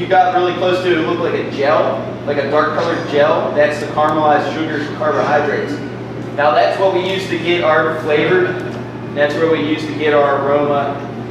you got really close to it, it looked like a gel, like a dark colored gel. That's the caramelized sugars and carbohydrates. Now that's what we use to get our flavor. That's where we use to get our aroma